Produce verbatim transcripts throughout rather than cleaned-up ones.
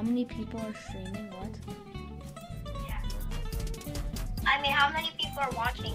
How many people are streaming? What? Yeah. I mean, how many people are watching?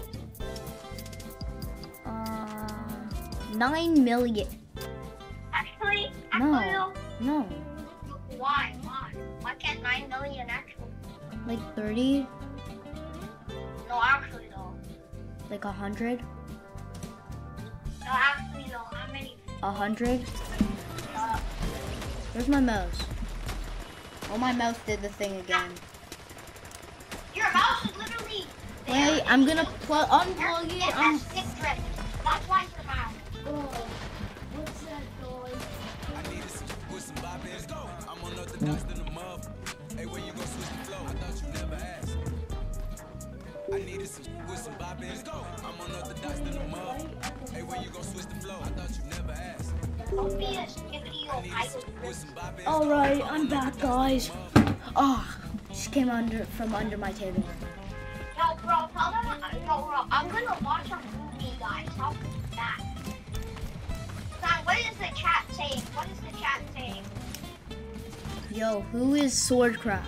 Uh, nine million. Actually, No. actually, no. No, Why? Why? Why can't nine million actually? like thirty, No, actually, though. like a hundred, No, actually, though. How many? a hundred. Uh, Where's my mouse? Oh, my mouse did the thing again. your mouse is literally. Wait, I'm gonna plug unplug It it. I'm. has stick drift. That's why your mouse. Oh, what's that noise? I needed some with some bop in. I'm unorthodox than a muff. Hey, when you gon' switch the flow? I thought you never asked. I needed some with some bop in. I'm unorthodox than a muff. Hey, when you gon' switch the flow? I thought you never asked. Don't be a skippity old idle. With some bop in. All right, I'm back, guys. Oh, she came under from under my table. Yo, bro, tell them. Yo, bro, I'm gonna watch a movie, guys. How cool is that? Son, what is the chat saying? What is the chat saying? Yo, who is Swordcraft?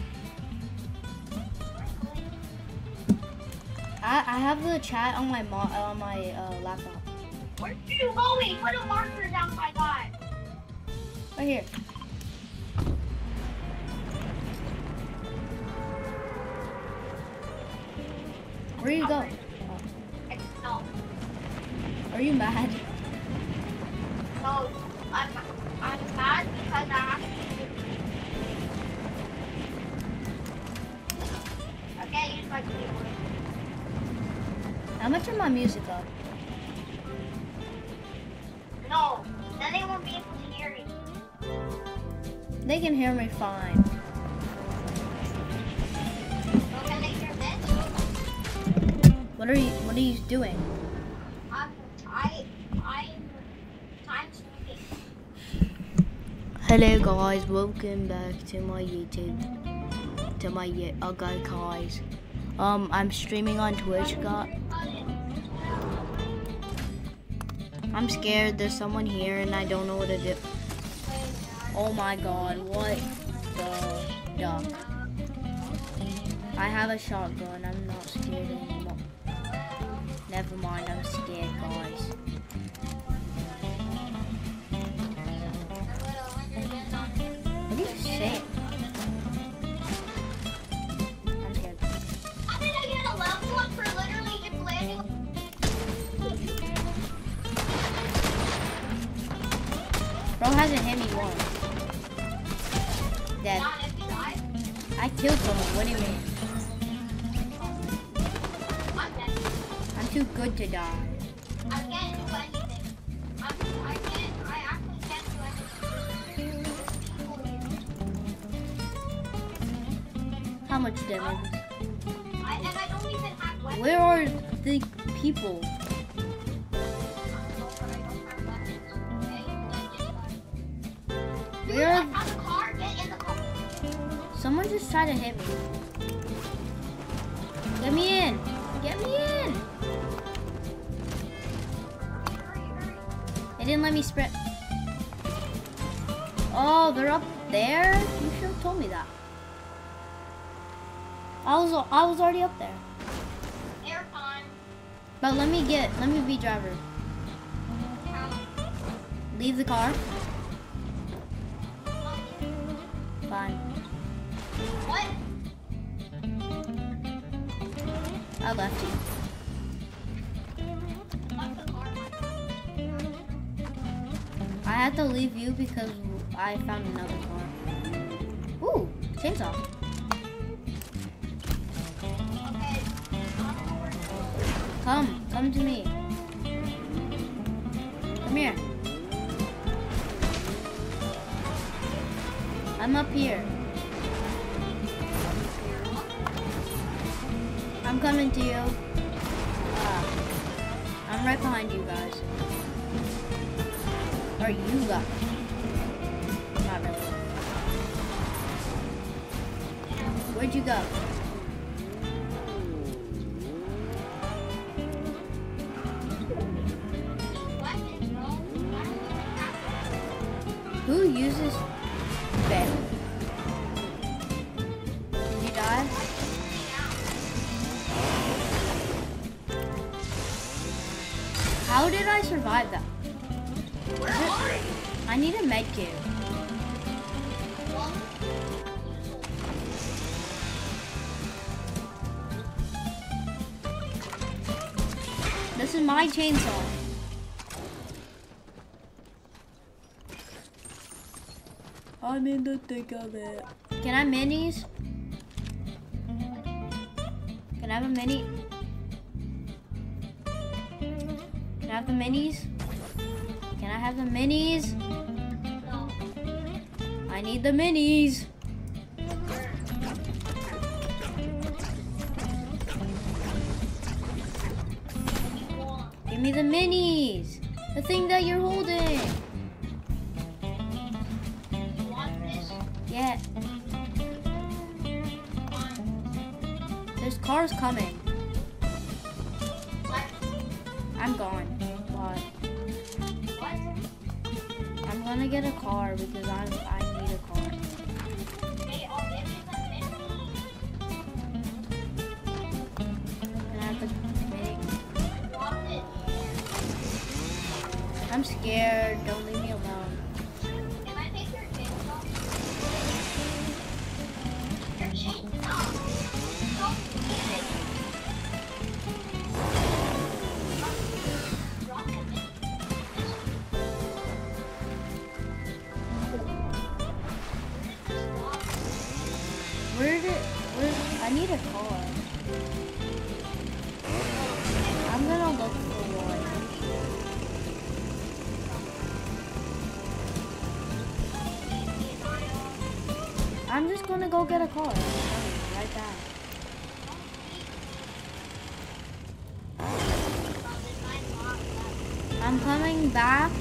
I I have the chat on my mo on my uh, laptop. Where are you going? Put a marker down, my guy. Right here. Where you go? No, Are you mad? no, I'm, I'm mad because I actually. I can't use my keyboard. How much of my music up? No, then they won't be able to hear me. They can hear me fine. So can they hear this? What are you What are you doing? I'm, I, I'm time sleeping. Hello guys, welcome back to my YouTube. To my y- okay guys. Um, I'm streaming on Twitch, guys. I'm scared. There's someone here and I don't know what to do. Oh my god, what the duck? I have a shotgun. I'm not scared anymore. Never mind, I'm scared, guys. What are you saying? I'm scared. How did I get a level up for literally just landing? Bro hasn't hit me once. Dead. Not if you die. I killed someone. What do you mean? I'm dead. I'm too good to die. I can't do anything. I'm, I can't, I actually can't do anything. How much damage? I, and I don't even have weapons. Where are the people? Dude, Where I are... found a car. Get in the car. Someone just tried to hit me. Get me in. Get me in. Hurry, hurry. They didn't let me sprint. Oh, they're up there? You should have told me that. I was I was already up there. Airtime. But let me get, let me be driver. Um, Leave the car. um, Fine. what? I left you. What's the car? I had to leave you because I found another car. Ooh, chainsaw. Okay. I don't know where to go. Come, come to me. Come here. I'm up here. I'm coming to you. Ah, I'm right behind you guys. Or you guys. Not really. Where'd you go? Weapons, bro. I don't even have Who uses bed? How did I survive that? Where are you? I need a med kit. Well, This is my chainsaw. I'm in the thick of it. Can I have minis? Can I have a mini? Can I have the minis? Can I have the minis? no. I need the minis. You want? Give me the minis. The thing that you're holding. You want this? Yeah, there's cars coming. What? I'm gone. But What? I'm gonna get a car because I I need a car. Okay, I'll give you the mini. Can I have the mini? Want it? I'm scared. Don't leave me alone. Can I take your chainsaw? Your chainsaw? Don't get it. Drop it. Where did where? I need a car. I'm gonna look for one. I'm just gonna go get a car. I'm coming right back. I'm coming back.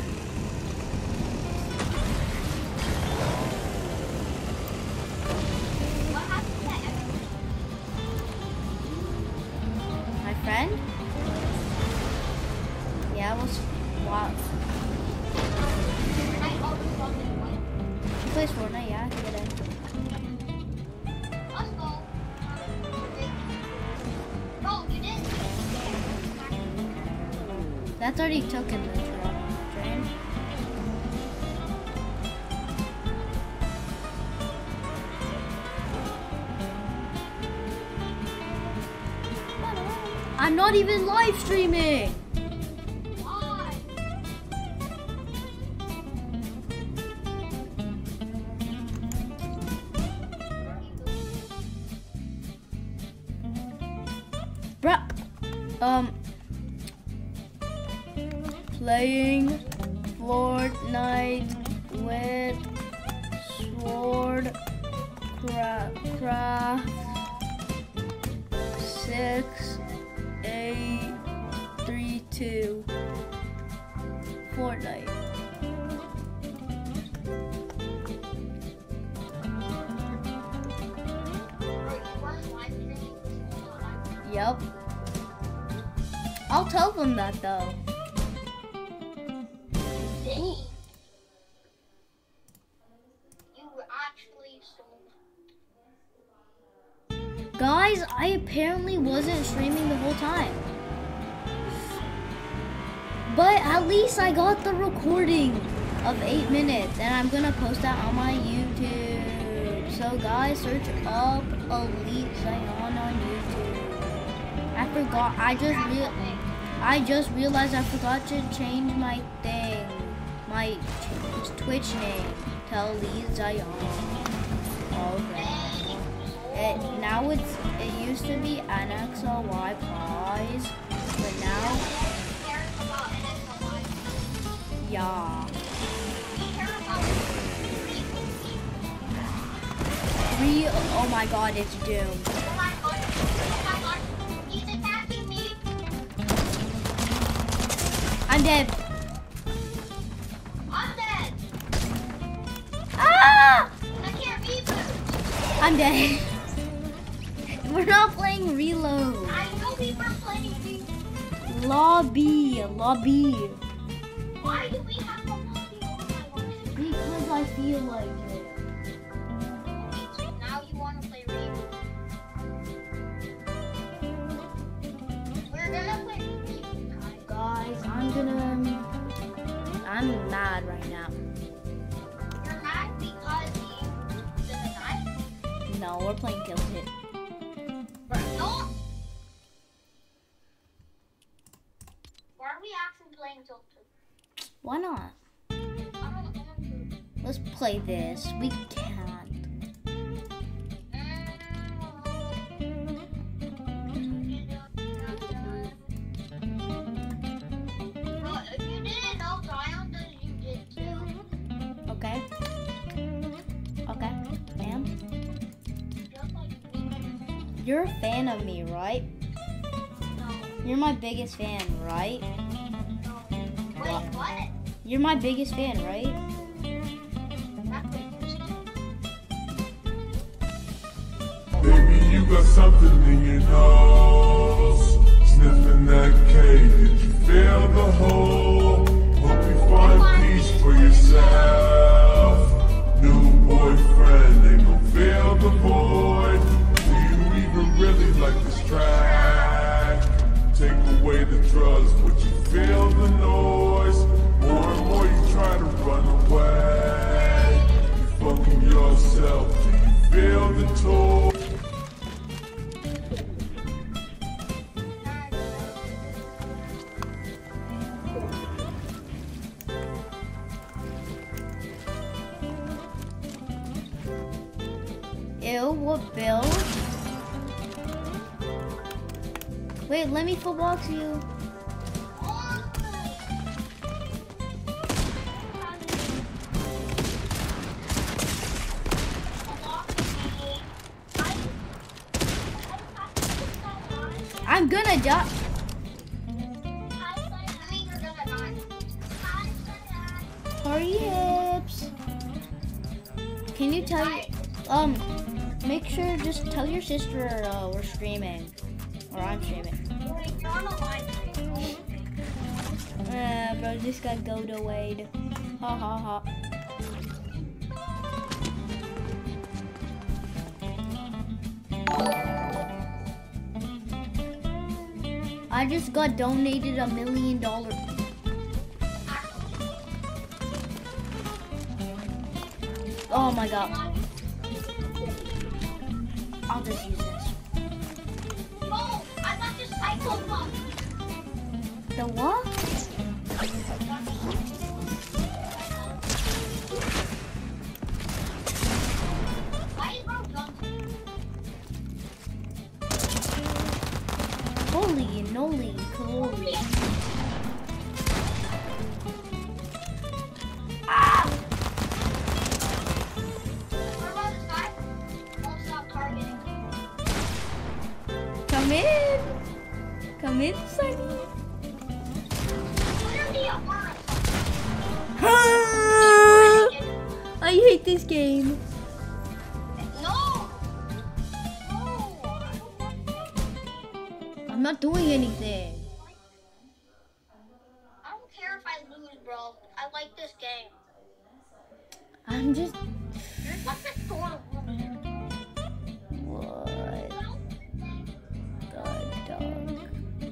What happened to everyone? My friend? Yeah, it was wow. I always wanted one. He plays Fortnite, yeah, I can get in. Let's go. No, you didn't. That's already took in the truck train. I'm not even live streaming. Why? Bruh. Um. Playing Fortnite with Sword Craft, craft six eight three two Fortnite. Bro, you weren't live streaming this whole time. Yep. I'll tell them that though. Dang. You were actually so. Guys, I apparently wasn't streaming the whole time. But at least I got the recording of eight minutes and I'm gonna post that on my YouTube. So guys, search up Elite Zion on YouTube. I forgot, I just real I just realized I forgot to change my thing. My Twitch name to Elite Zion. Okay. It, now it's, it used to be N X L Y Prize, but now, Care about N X L Y. yeah. We care about Re, oh my god, it's Doom. Oh my god. Oh my god. He's attacking me. I'm dead. I'm dead. Ah! I can't reboot. I'm dead. We're not playing Reload. I know we were playing reboot. Lobby, lobby. Why do we have a lobby? Oh my gosh. Because I feel like it. Okay, so now you want to play reboot. We're gonna play reboot, guys. Guys, I'm gonna I'm mad right now. You're mad because you didn't die? No, we're playing Kill Hit. No. Why are we actually playing Tilt two? Why not? I don't want to. Let's play this. We can't. Bro, if you didn't know Zion does, you did too. Okay. Okay. Ma'am. Just like me. You're a fan of me, right? No. You're my biggest fan, right? No. Wait, what? You're my biggest fan, right? That's what Baby, you got something in your nose. Sniffing that K, did you feel the hole? Hope you find peace for yourself. New boyfriend ain't gon' fill the void. Do you even really like this track? Take away the drugs, but you feel the noise. More and more you try to run away. You fucking yourself, do you feel the toll? Ew, what build? Wait, let me full box you. I'm gonna die. Hurry ups. Can you tell you, um, make sure, just tell your sister uh, we're streaming. Or I'm streaming. Uh, bro, just got go to Wade. Ha ha ha. I just got donated a million dollars. Oh my god. I'll just use this. Oh, I got this cycle pump. The what? Why is bro jumping? Holy noli, cool. Ah! What about this guy? Won't stop targeting me. Come in. Come in, Sunny. Wouldn't be a word. I hate this game. No! No! I'm not doing anything. I don't care if I lose, bro. I like this game. I'm just. You're such a sore loser. What the dog?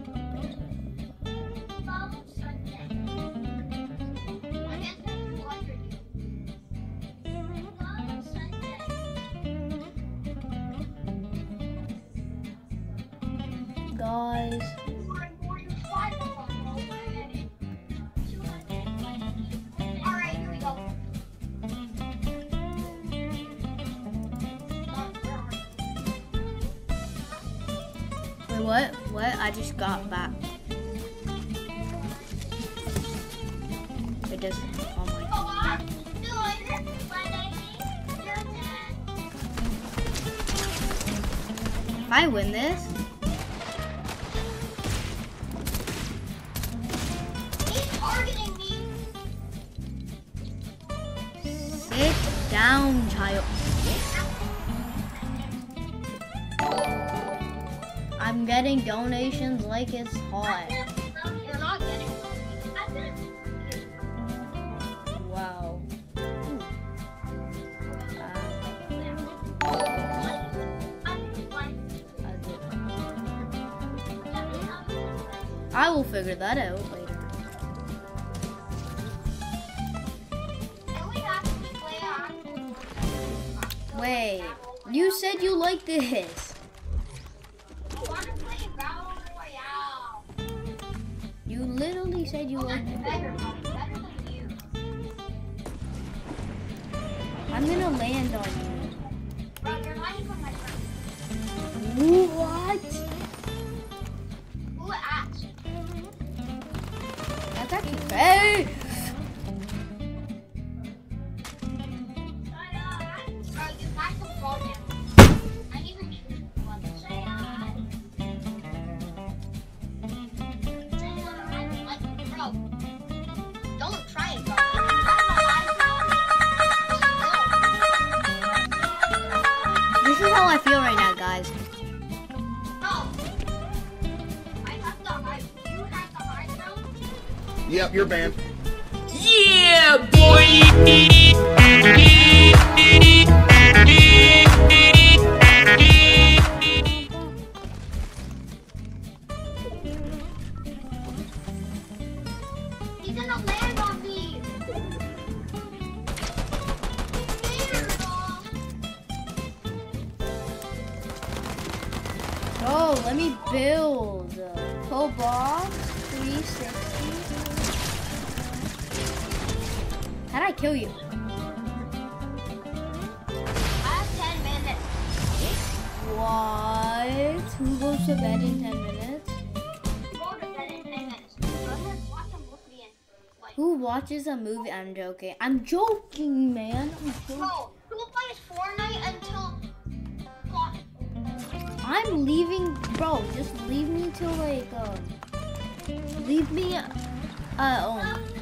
Follow Sunday. I guess that's two hundred. Follow Sunday. Guys. Alright, here we go. Wait, what? What? I just got back. It doesn't. Oh my god. Oh, I'm doing it, but I think you're dead. If I win this, He's targeting me. sit down, child. I'm getting donations like it's hot. You're not getting Wow. I will figure that out later. Wait, you said you like this. I want to play Battle Royale. You literally said you Oh, like that's it. better, Mom. Better than you. I'm gonna land on Bro, you're not even my friend. you. What? Who asked? That's actually fair. Bro, you got the phone now. I even choose one. Say hi. Say hi. Like, bro. Don't try it, bro. This is how I feel right now, guys. No. I have the high. You have the high ground. Yep, you're banned. Yeah, boy. He's gonna land on me. Oh, let me build. Pro box three sixty. How'd I kill you? I have ten minutes. What? Who goes to bed in ten minutes? Go to bed in ten minutes. Let's watch a movie and like. Who watches a movie? I'm joking. I'm joking, man. I'm joking. Bro, who plays Fortnite until? God. I'm leaving, bro. Just leave me till like, um, leave me, uh, oh.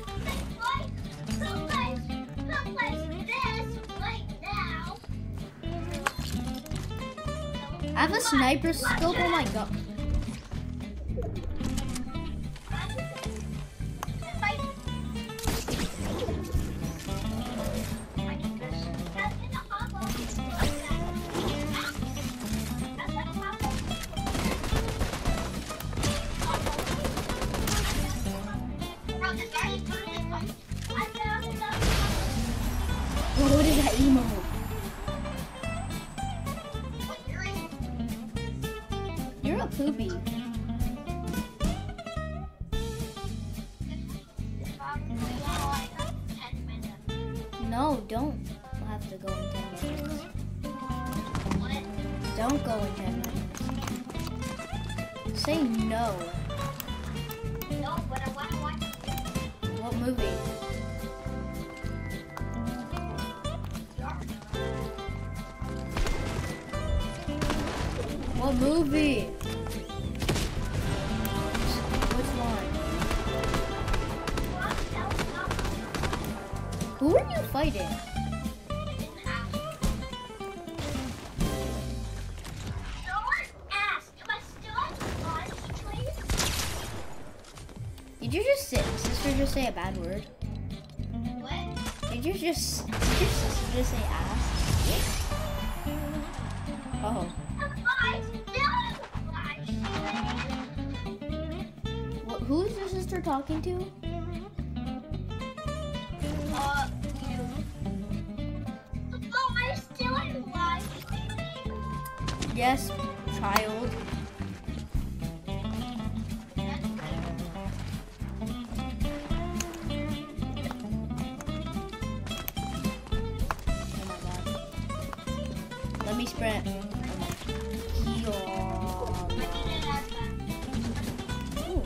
I have a sniper scope. Oh my god. Bro, what is that emo? You're a poopy. No, don't have to go in ten minutes. Don't go in ten minutes. Say no. No, but I want to watch. What movie? What movie? Which one? Who are you fighting? Did you just say, sister just say a bad word? What? Did you just, did your sister just say ass? Oh. What, who is your sister talking to? Uh, you. Oh, I'm still in life. Yes, child. Oh my god. Let me sprint. Yo. Ooh.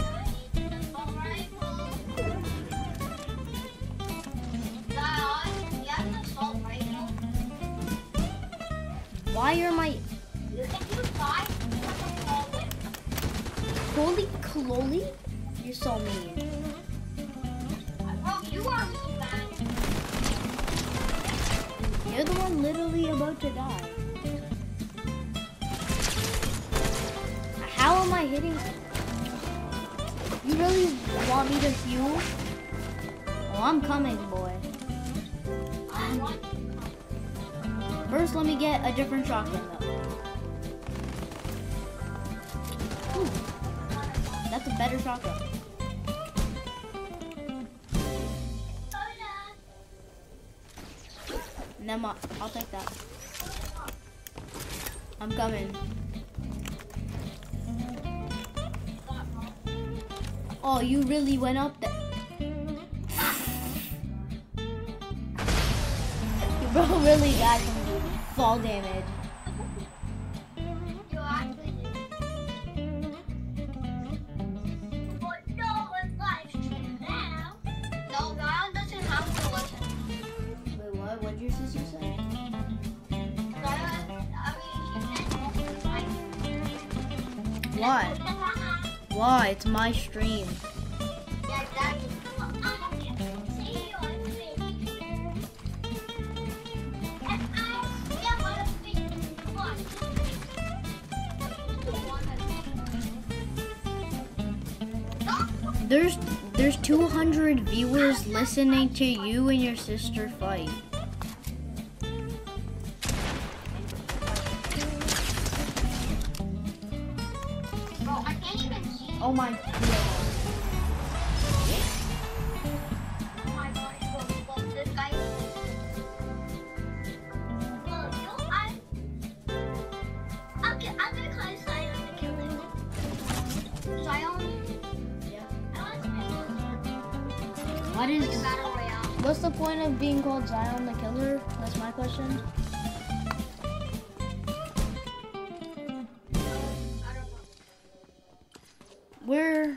Why are my holy cloli? You're so mean. You're the one literally about to die. How am I hitting? You really want me to heal? Oh, I'm coming, boy. First, let me get a different shotgun, though. Ooh, that's a better shotgun. Never mind, I'll take that. I'm coming. Oh, you really went up there. Bro really got some fall damage. You actually did. But no one's live stream now. No, Zion doesn't have to listen. Wait, what? What'd your sister say? Zion, I mean, he said live. Why? Why? It's my stream. Yeah, exactly. Well, I can see your face. And I am on a big one. There's there's two hundred viewers listening to you and your sister fight. Bro, I can't even see. Oh my god. Oh my god, bro, bro, this guy. Bro, you, I. Okay, I'm gonna call Zion to kill him. Zion. Yeah. I want to play What is Battle Royale. what's the point of being called Zion the Killer? That's my question. I don't know. Where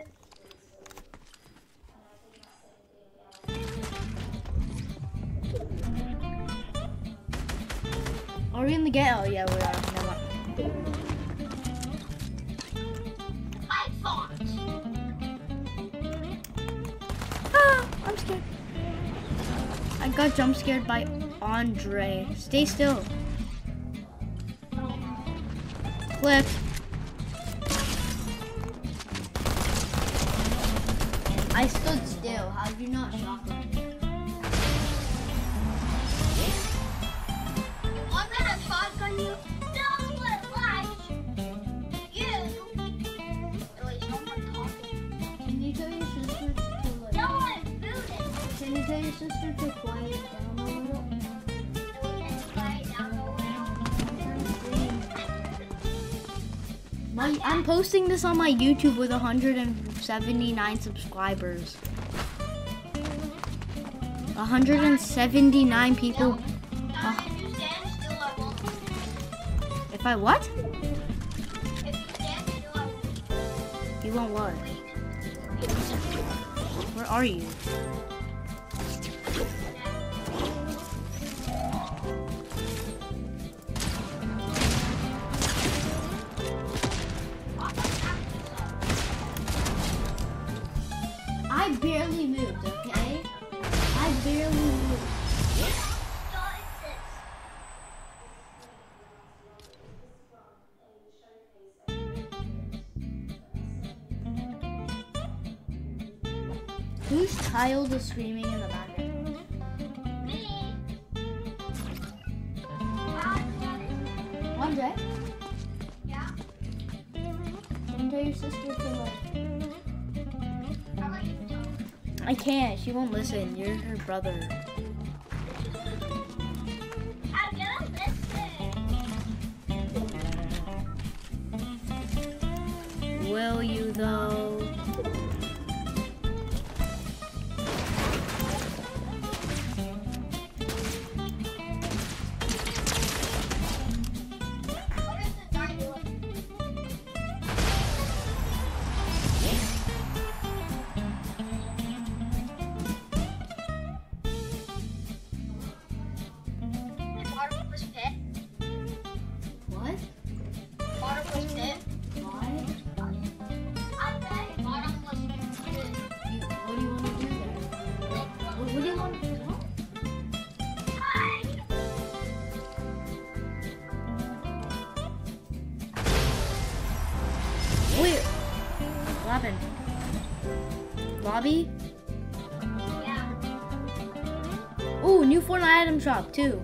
are we in the ghetto? Yeah, we are. Never mind. I thought. Ah, I'm scared. I got jump scared by Andre. Stay still. Clip. I stood still. How did you not shotgun? I'm gonna shotgun you. No one likes you. Wait, someone talking. Can you tell your sister to like? No one booted. Can you tell your sister to quiet down a little? No one can fly down the My, I'm posting this on my YouTube with one hundred seventy-nine subscribers. one hundred seventy-nine people. Now, if you stand still, I won't. If I what? If you stand still, I won't. You want what? Where are you? I barely moved, okay? I barely moved. Whose child is screaming in the background? Me. Andre, Yeah. don't tell your sister to like. How about you? I can't. She won't listen. You're her brother. I'm gonna listen. Will you though? What is the guy doing? Bottomless pit. What? Bottomless pit. Why? I bet bottomless pit. You, what do you want to do there? What, what do you want to do? Wait. What happened? Lobby? Yeah. Ooh, new Fortnite item shop too.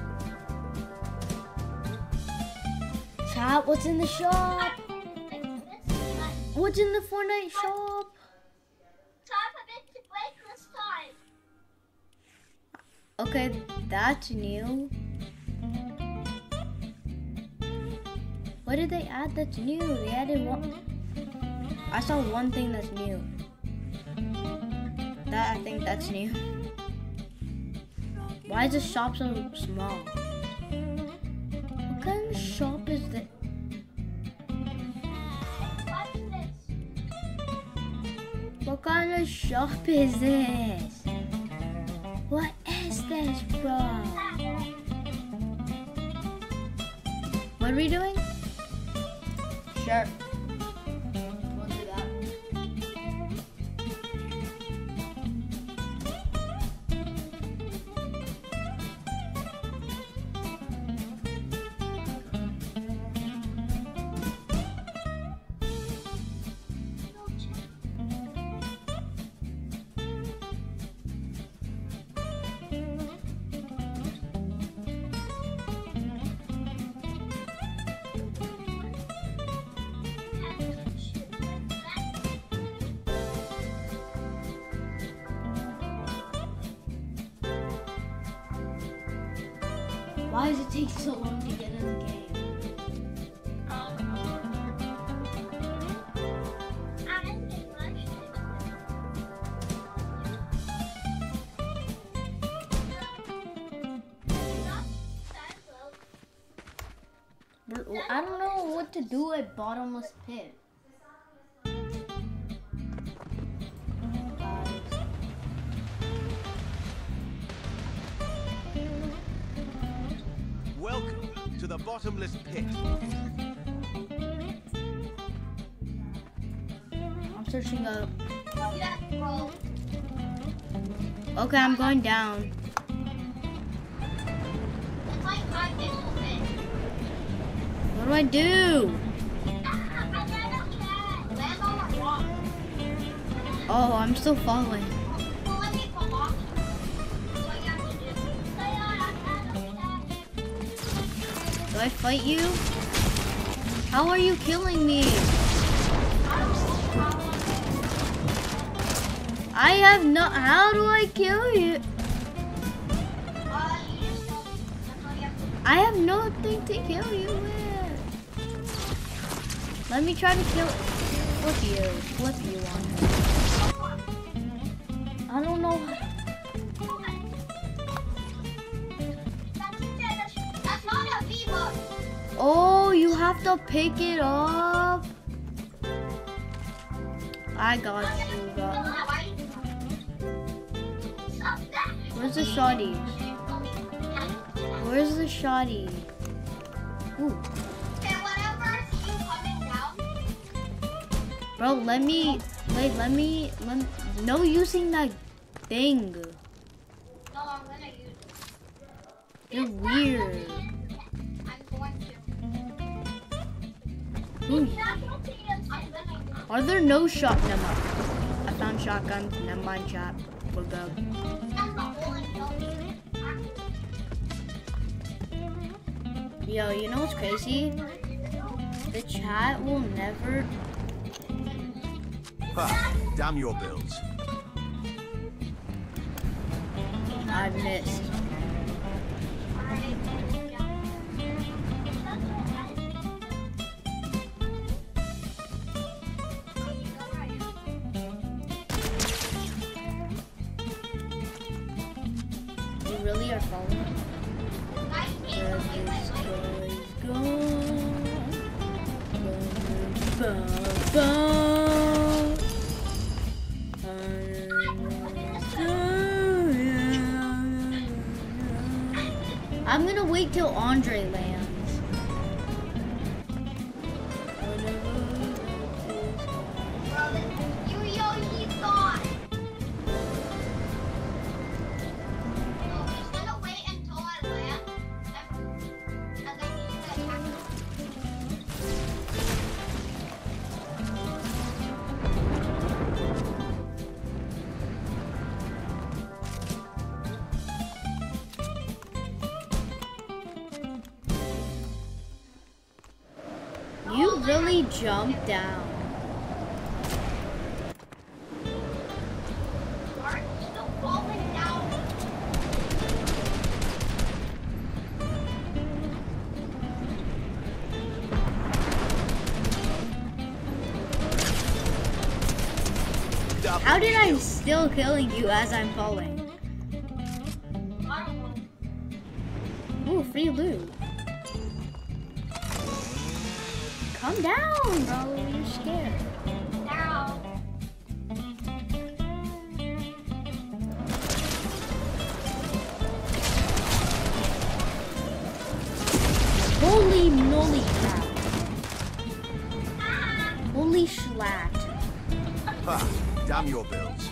Chat, what's in the shop? What's in the Fortnite shop? Time for it to break this time. Okay, that's new. What did they add that's new? They added one. I saw one thing that's new. That I think that's new. Why is the shop so small? What kind of shop is this? What kind of shop is this? What is this, bro? What are we doing? Sure. We'll do that. Why does it take so long to get in the game? I don't know what to do at Bottomless Pit. Welcome to the Bottomless Pit. I'm searching up. Okay, I'm going down. What do I do? Oh, I'm still falling. Do I fight you? How are you killing me? I have no. How do I kill you? I have nothing to kill you with. Let me try to kill. Flip you. Flip you on him. I don't know. Oh, you have to pick it up. I got you. Got. Where's the shotty? Where's the shotty? Ooh. Bro, let me. Wait, let me. Let me no using that thing. No, I'm gonna use it. You're weird. Ooh. Are there no shot? Never mind. I found shotgun. Never mind, chat. We're good. Yo, you know what's crazy? The chat will never. Ha! Damn your builds. I missed. You really are following? Where this guy's gone. Ba, ba. I'm gonna wait till Andre lands. You yo, he's gone. No, he's gonna wait until I land, and then he's gonna attack me. You really jumped down. Are you still falling down? How did I still killing you as I'm falling? I don't know. Ooh, free loot. Calm down, bro. You're scared. Now. Holy moly crap. Holy schlatt. Ha! Damn your builds.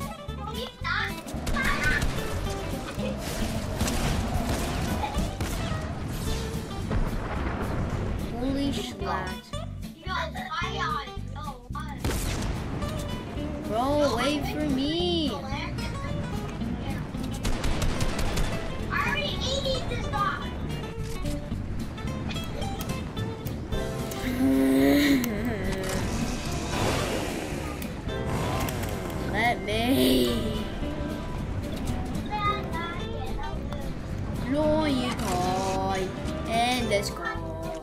Holy schlatt. Bro, wait for me. I already ate this box. Let me. Lawyer toy and the sky.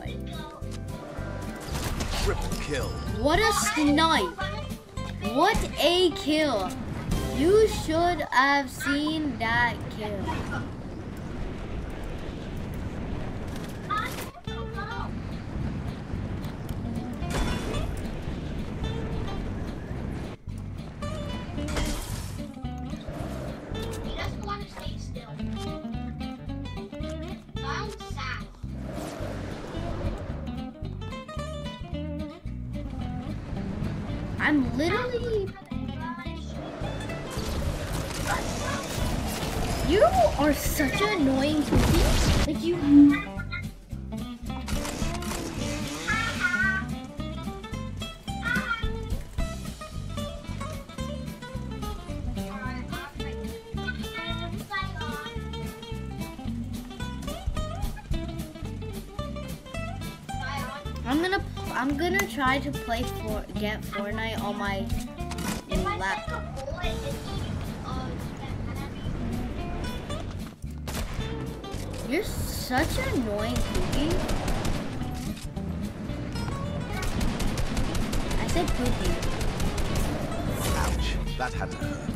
Triple kill. What a snipe! What a kill! You should have seen that kill. He doesn't want to stay still. I'm sad. I'm literally. You are such an annoying cookie. Like you. I'm gonna. I'm gonna try to play for get Fortnite on my laptop. You're such an annoying cookie. I said cookie. Ouch. That had to hurt.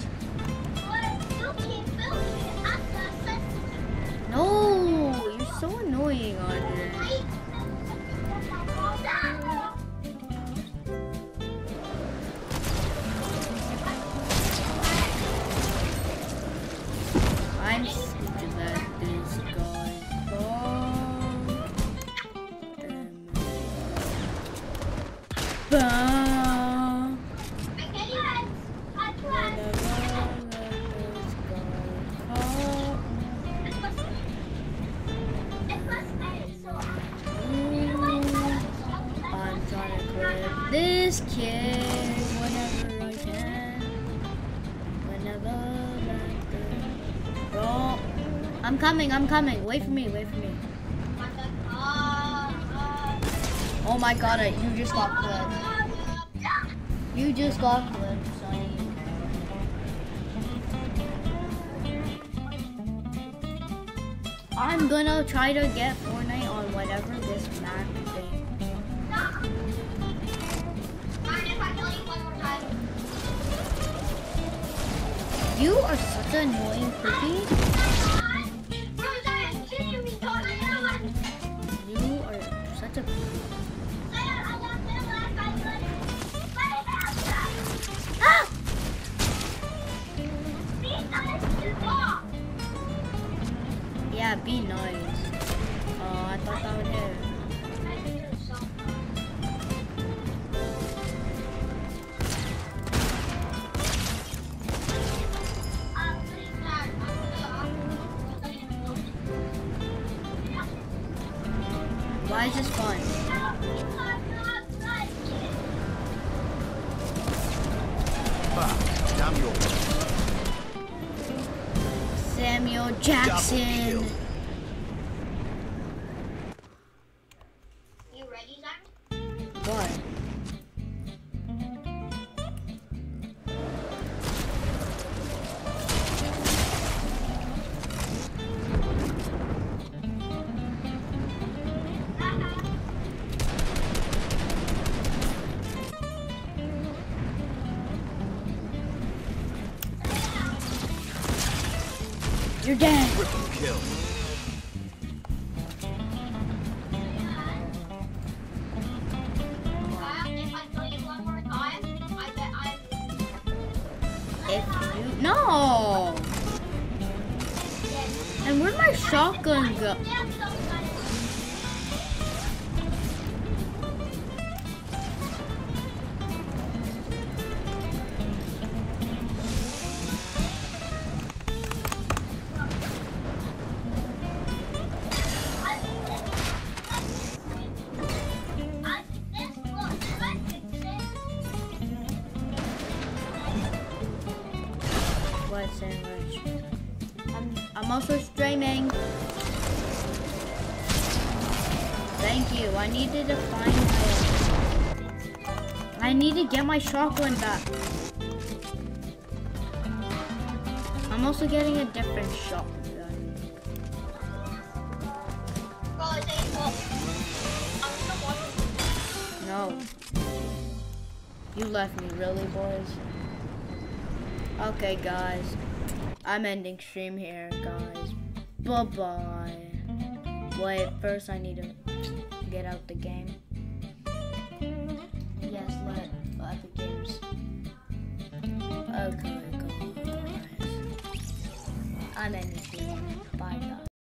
No, you're so annoying, Andre. I'm scared that this guy falls. Bam. I'm trying to clip this kid whenever I can. Whenever I can. Bro, I'm coming, I'm coming. Wait for me, wait for me. Oh my god, I- you just got clipped. You just got clipped, Sonny. I'm gonna try to get Fortnite on whatever this map thing. You are such an annoying cookie. You are such a ah! Yeah, be nice. Oh, I thought that would hit. Why is this fun? Ha! Damn your builds. Samuel Double Jackson. kill. You ready, Zach? What? You're dead. Triple kill. If I kill you one more time, I bet I If you no. And where'd my shotgun go? What sandwich? I'm I'm also streaming. Thank you. I needed to find my. I need to get my shotgun back. I'm also getting a different shotgun. No. You left me, really, boys? Okay, guys. I'm ending stream here, guys. Bye-bye. Wait, first I need to get out the game. Yes, let Epic Games. Okay, guys. I'm ending stream. Bye.